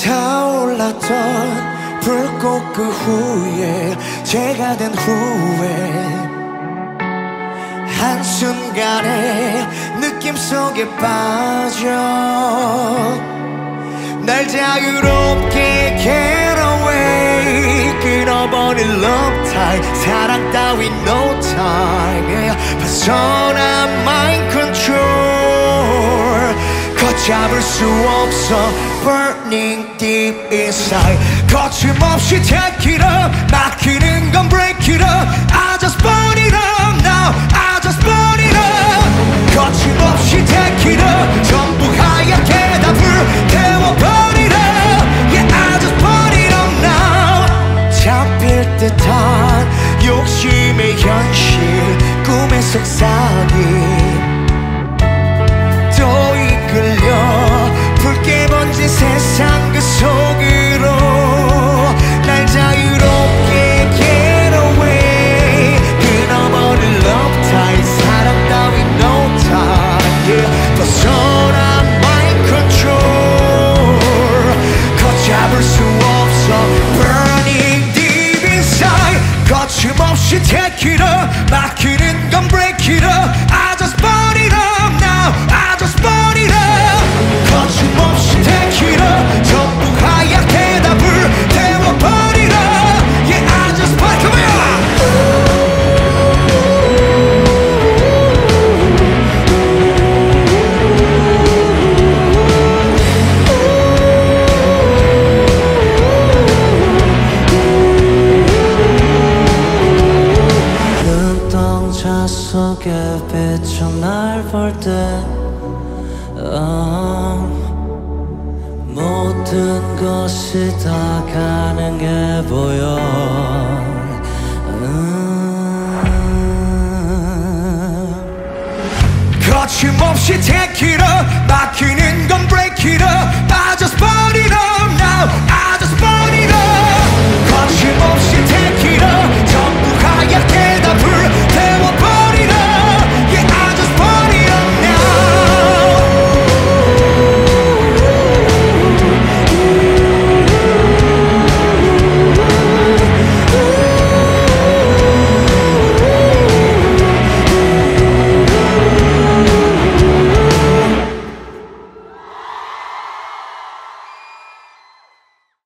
타올랐던 불꽃 그 후에 제가 된 후에 한순간에 느낌 속에 빠져 날 자유롭게 get away 끊어버린 love time 사랑 따윈 no time 벗어난 mind control 걷잡을 수 없어 burning deep inside 거침없이 take it up 막히는 건 break it up I just burn it up now I just burn it up 거침없이 take it up 전부 하얗게 다 불태워버리라 Yeah I just burn it up now 잡힐 듯한 욕심의 현실 꿈의 속삭임 또 이끌려 붉게 번진 세상 그 속으로 날 자유롭게 get away 끊어버린 love tie 사랑 따윈 no time yeah. 벗어난 mind control 걷잡을 수 없어 burning deep inside 거침없이 take it up 막히는 건 break it up I just burn it up now I just burn it up 거침없이 take it up 전부 하얗게 다 불태워버리라 Yeah I just burn come here 눈동자 속에 비춘 날 볼 때 모든 것이 다 가능해 보여 거침없이 take it up 막히는 건 break it up I just burn